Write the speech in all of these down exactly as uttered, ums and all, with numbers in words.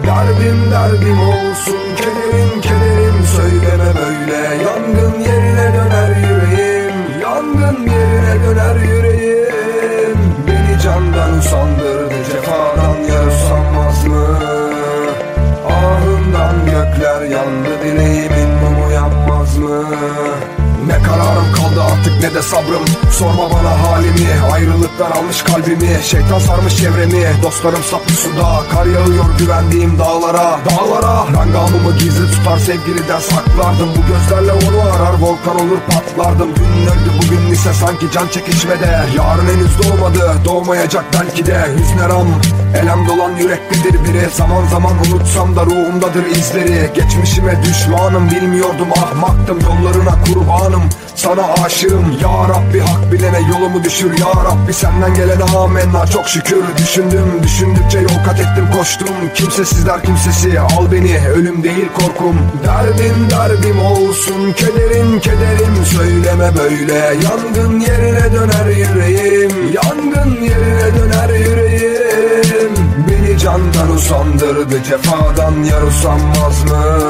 Derdim derdim olsun, kederim kederim, söyleme böyle. Yangın yerine döner yüreğim, yangın yerine döner yüreğim. Beni candan usandırdı, cefadan yar usanmaz mı? Ahından gökler yandı, dileğimin mumu yanmaz mı? Ne kararım kaldı artık ne de sabrım, sorma bana halimi. Ayrılıklar almış kalbimi, şeytan sarmış çevremi. Dostlarım saplı suda, kar yağıyor güvendiğim dağlara, dağlara. Ben gamımı gizli tutar, sevgiliden saklardım. Bu gözlerle onu arar, volkan olur patlardım. Dün öldü bugün ise sanki can çekişmede. Yarın henüz doğmadı, doğmayacak belki de. Hüzneram, elem dolan yüreklidir biri. Zaman zaman unutsam da ruhumdadır izleri. Geçmişime düşmanım, bilmiyordum ahmaktım. Yollarına kurbanım, sana aşığım. Ya Rabbi hak bilene yolumu düşür. Ya Rabbi senden gelene amenna çok şükür. Düşündüm düşündükçe yol kat ettim koştum. Kimsesizler kimsesi, al beni, ölüm değil korkum. Derdim derdim olsun, kederim kederim, söyleme böyle. Yangın yerine döner yüreğim, yangın yerine döner yüreğim. Beni candan usandırdı, cefadan yar usanmaz mı?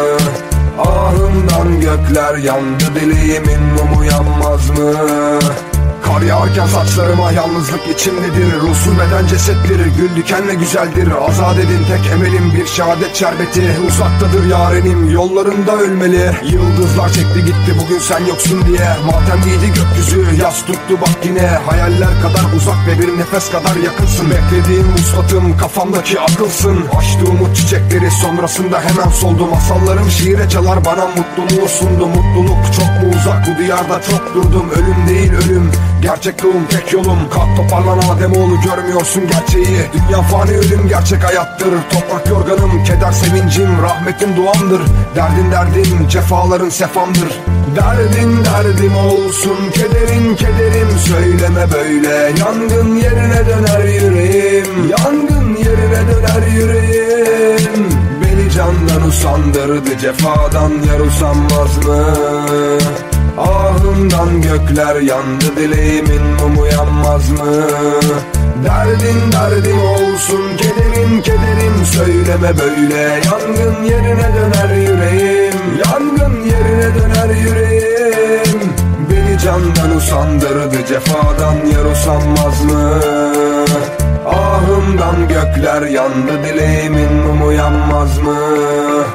Ahımdan gökler yandı, dileğimin mumu yanmaz mı? Kar yağarken saçlarıma yalnızlık içimdedir. Ruhsuz beden cesettir, gül dikenle güzeldir. Azat edin tek emelim, bir şehadet şerbeti. Uzaktadır yarenim, yollarında ölmeli. Yıldızlar çekti gitti bugün sen yoksun diye. Matemliydi gökyüzü, yaz tuttu bak yine. Hayaller kadar uzak ve bir nefes kadar yakınsın. Beklediğim vuslatım, kafamdaki akılsın. Açtı umut çiçekleri, sonrasında hemen soldu. Masallarım şiire çalar, bana mutluluğu sundu. Mutluluk çok mu uzak, bu diyarda çok durdum. Ölüm değil ölüm, gerçek doğum tek yolum. Kalk toparlan Ademoğlu, görmüyorsun gerçeği. Dünya fani, ölüm gerçek hayattır. Toprak yorganım, keder sevincim, rahmetin duamdır. Derdin derdim, cefaların sefamdır. Derdin derdim olsun, kederin kederim, söyleme böyle. Yangın yerine döner yüreğim, yangın yerine döner yüreğim. Beni candan usandırdı, cefadan yar usanmaz mı? Ahımdan gökler yandı, dileğimin mumu yanmaz mı? Derdin derdim olsun, kederim kederim, söyleme böyle. Yangın yerine döner yüreğim, yangın yerine döner yüreğim. Beni candan usandırdı, cefadan yar usanmaz mı? Ahımdan gökler yandı, dileğimin mumu yanmaz mı?